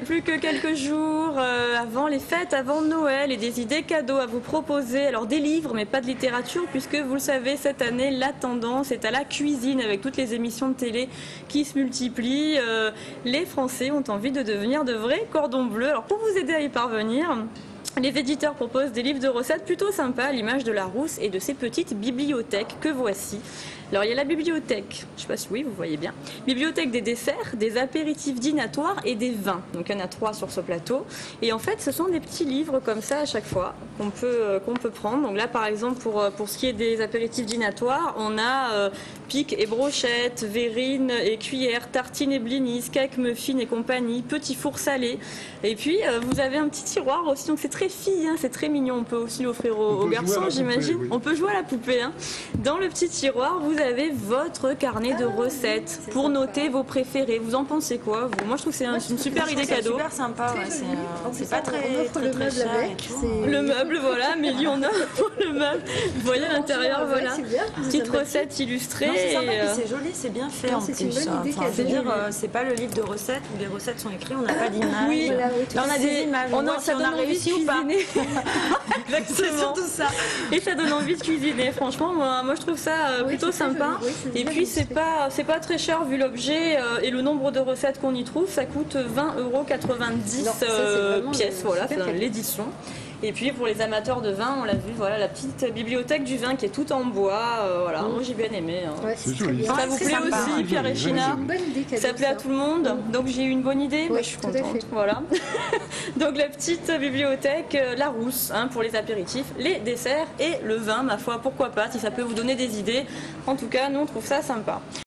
plus que quelques jours avant les fêtes, avant Noël, et des idées cadeaux à vous proposer. Alors des livres, mais pas de littérature, puisque vous le savez, cette année, la tendance est à la cuisine, avec toutes les émissions de télé qui se multiplient. Les Français ont envie de devenir de vrais cordons bleus. Alors pour vous aider à y parvenir, les éditeurs proposent des livres de recettes plutôt sympas à l'image de Larousse et de ses petites bibliothèques que voici. Alors il y a la bibliothèque, je ne sais pas si oui, vous voyez bien, bibliothèque des desserts, des apéritifs dînatoires et des vins. Donc il y en a 3 sur ce plateau. Et en fait ce sont des petits livres comme ça à chaque fois qu'on peut prendre. Donc là par exemple pour ce qui est des apéritifs dînatoires, on a piques et brochettes, verrines et cuillères, tartines et blinis, cakes, muffins et compagnie, petits fours salés. Et puis vous avez un petit tiroir aussi, donc c'est très fille, hein, c'est très mignon. On peut aussi l'offrir aux garçons, j'imagine. Oui. On peut jouer à la poupée. Hein. Dans le petit tiroir, vous avez votre carnet de recettes pour noter vos préférés. Vous en pensez quoi, vous? Moi je trouve que c'est une super idée cadeau. C'est super sympa, ouais, c'est pas très cher. Le meuble, voilà, Mélie, on a le meuble. Vous voyez à l'intérieur, voilà. Petite recette illustrée. C'est sympa, c'est joli, c'est bien fait en plus. C'est-à-dire, c'est pas le livre de recettes où les recettes sont écrites, on n'a pas d'image. Oui, là on a des images, on voit si on a réussi ou pas. C'est surtout ça. Et ça donne envie de cuisiner, franchement, moi je trouve ça plutôt sympa. Et puis c'est pas très cher vu l'objet et le nombre de recettes qu'on y trouve, ça coûte 20,90 € pièce, voilà, c'est dans l'édition. Et puis pour les amateurs de vin, on l'a vu, voilà la petite bibliothèque du vin qui est toute en bois, voilà, moi j'ai bien aimé. Hein. Ouais, c'est joli. Ça vous plaît aussi, Pierre et China? Ça plaît à tout le monde, donc j'ai eu une bonne idée, moi je suis contente. Voilà. Donc la petite bibliothèque Larousse, hein, pour les apéritifs, les desserts et le vin, ma foi, pourquoi pas, si ça peut vous donner des idées. En tout cas, nous on trouve ça sympa.